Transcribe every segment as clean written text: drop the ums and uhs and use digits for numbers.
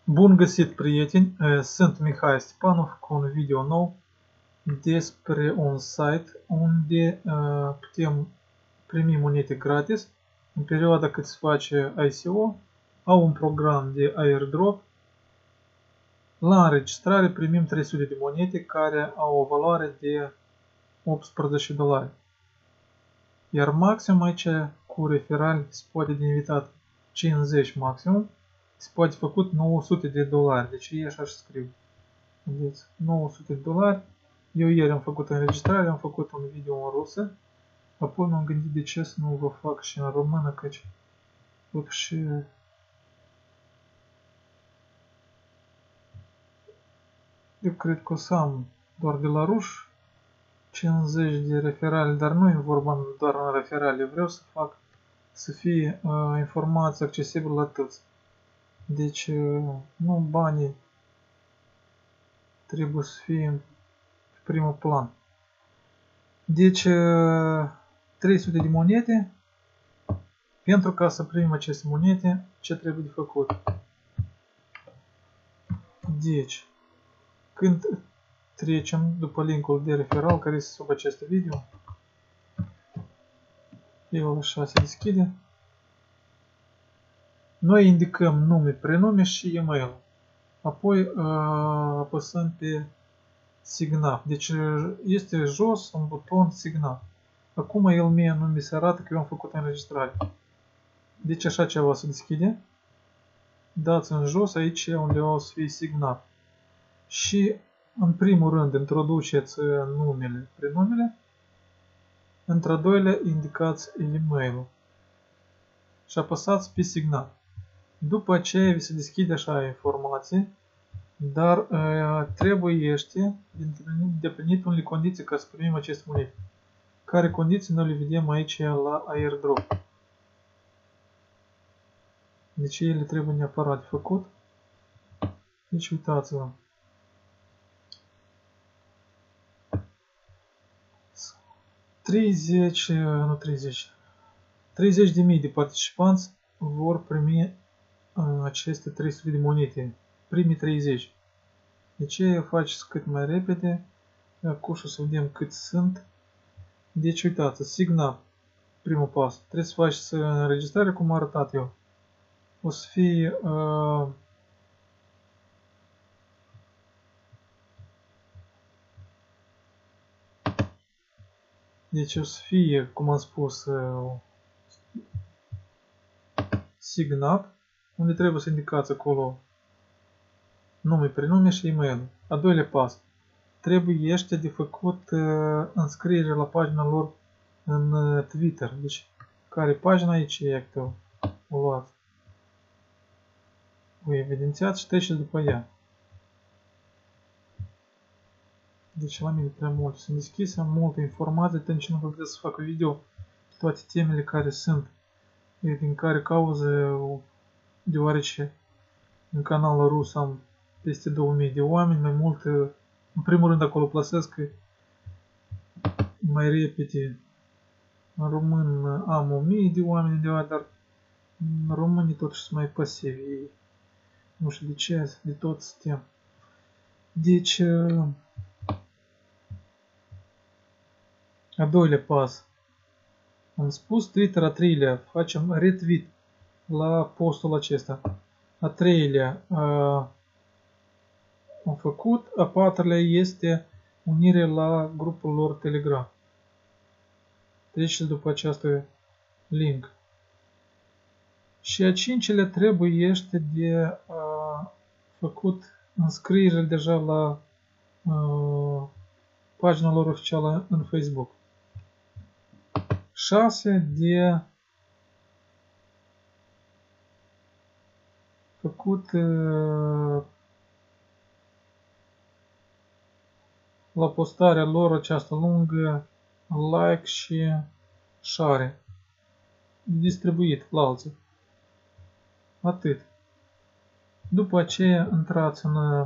Bun găsit, prieteni! Sunt Mihai Stepanov cu un video nou despre un site unde putem primi monede gratis în perioada cât se face ICO. Au un program de airdrop. La înregistrare primim 300 de monede care au o valoare de $18. Iar maxim aici cu referal se poate de invitat 50 maximum. Se poate făcut $900. Deci e așa și scriu. Vedeți, $900. Eu ieri am făcut înregistrare, am făcut un video în rusă. Apoi m-am gândit de ce să nu vă fac și în română, căci și eu cred că o să am doar de la ruși 50 de referale, dar nu e vorba doar în referale. Vreau să fac să fie informații accesibile la toți. Deci nu banii trebuie să fie pe primul plan. Deci 300 de monede. Pentru ca să primim aceste monede, ce trebuie de făcut? Deci, când trecem după linkul de referal care este sub acest video, el așa se deschide. Noi indicăm nume, prenume și e-mail. Apoi apăsăm pe Signa. Deci este jos un buton Signa. Acum el mie nu mi se arată că eu am făcut înregistrare. Deci așa ceva se deschide. Dați în jos aici unde o să fie signat. Și în primul rând introduceți numele, prenumele. Într-a doilea indicați e-mail-ul. Și apăsați pe signat. După aceea vi se deschide așa informații. Dar trebuie îndeplinit unele condiții ca să primim aceste monede. Care condiții noi le vedem aici la airdrop. Deci ele trebuie neapărat făcut. Deci uitați-vă. 30.000 de participanți vor primi aceste 300 de monede. Primii 30. Deci faceți cât mai repede. Acum o să vedem cât sunt. Deci uitați, Signa, primul pas. Trebuie să faceți înregistrare cum am arătat eu. O să fie deci o să fie, cum am spus, Signat, unde trebuie să indicați acolo nume, prenume și e-mail. A doilea pas. Trebuie de făcut înscriere la pagina lor în Twitter. Deci, care pagina aici e activ? O luați. O evidențiați și treceți după ea. Deci la mine prea mult sunt deschise, am multe informații, atunci nu vreau să fac video toate temele care sunt. Din care cauză, deoarece în canalul rus am peste 2000 de oameni, mai mult, în primul rând acolo plasesc mai repede. În român am 1000 de oameni undeva, dar românii totuși sunt mai pasivi. Ei, nu știu de ce, de tot suntem. Deci, a doilea pas. Am spus Twitter, a treilea, facem retweet la postul acesta. A treilea am făcut, a patrulea este unire la grupul lor Telegram. Treceți după acest link. Și a cincelea trebuie de făcut înscriere deja la pagina lor oficială în Facebook. 6 de făcut la postarea lor această lungă like și share. Distribuit la alții. Atât. După aceea intrați în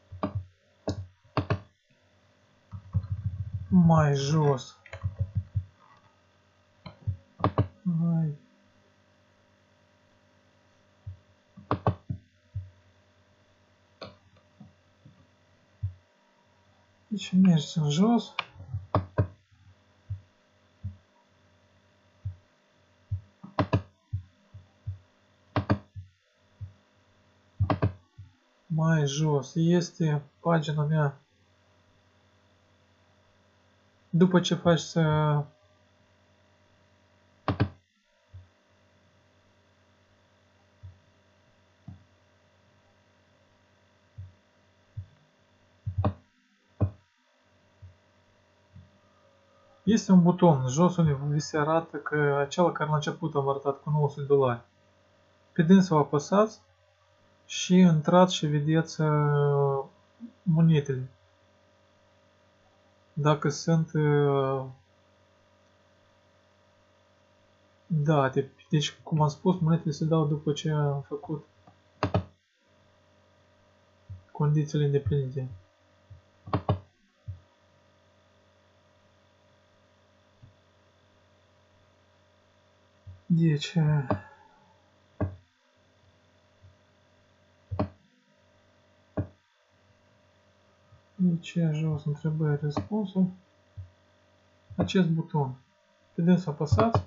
mai jos. Mai. Deci mergi în jos. Mai jos este pagina mea. După ce faci să este un buton jos unde vi se arată că acela care la început am arătat cu $900. Pe dânsul apăsați și intrați și vedeți monetele. Dacă sunt date. Deci, cum am spus, monetele se dau după ce am făcut condițiile îndeplinite. Deci, jos întrebări, răspunsuri. Acest buton. Pe dânsul apăsați.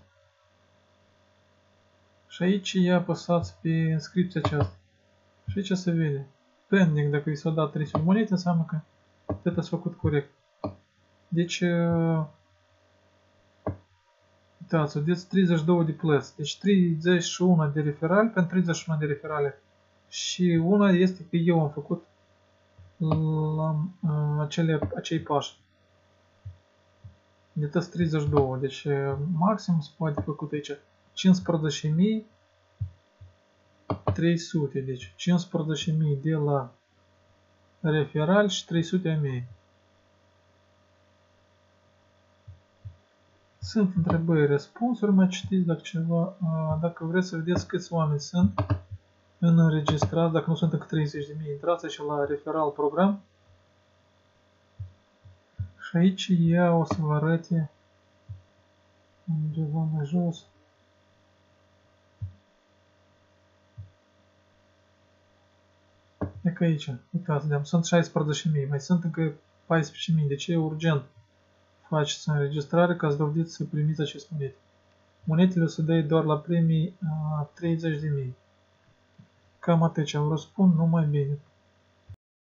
Și aici apăsați pe inscripția aceasta. Și aici se vede. Pending, dacă vi s-au dat 300 monede, înseamnă că tot ați făcut corect. Deci, uitați, vedeți 32 de plăți. Deci 31 de referali pentru 31 de referale. Și una este că eu am făcut la acei pași. De tot 32. Deci maxim se poate făcut aici 15.300. Deci 15.000 de la referal și 300 a mei. Sunt întrebări, răspunsuri, mai citiți dacă ceva, dacă vreți să vedeți câți oameni sunt înregistrați, dacă nu sunt încă 30.000, intrați și la referal program. Și aici ea o să vă arăte undeva mai jos. E că aici, uitați, sunt 16.000, mai sunt încă 14.000, deci e urgent. Faceți înregistrare ca să dovediți să primiți aceste monede. Monetele o să dai doar la premii 30.000. Cam atât ce am răspund, numai bine.